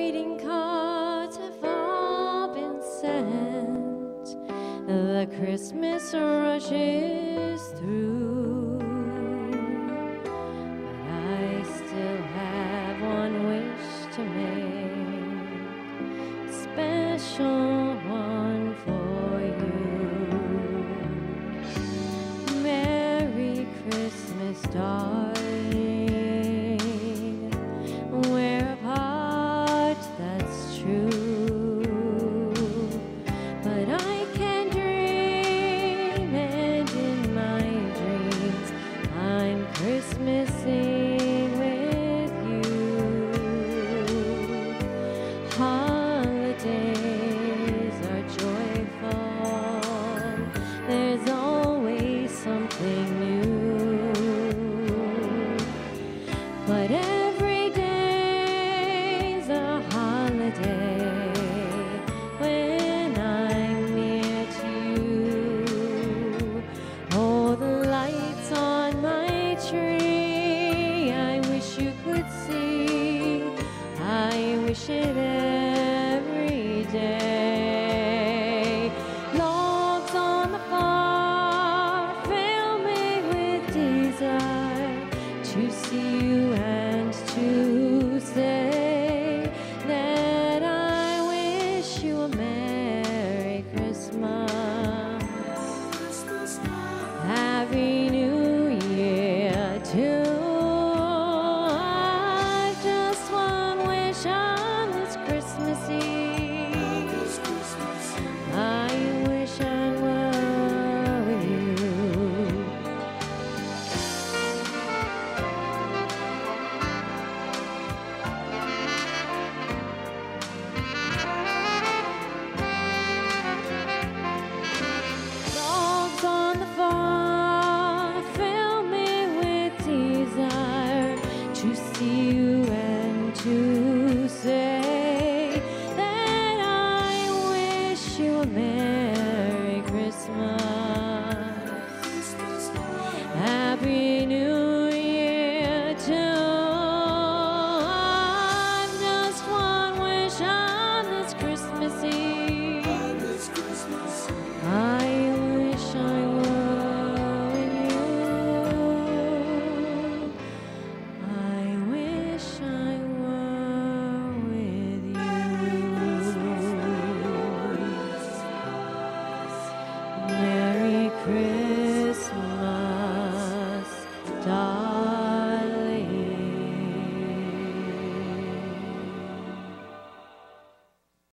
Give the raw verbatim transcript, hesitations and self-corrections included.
greeting cards have all been sent. The Christmas rush is through, but I still have one wish to make, special one for you. Merry Christmas, darling. We're apart, that's true, but I can dream, and in my dreams I'm Christmasing with you. Holidays are joyful, there's always something new, but every day's a holiday when I'm near to you. Oh, the lights on my tree, I wish you could see. I wish it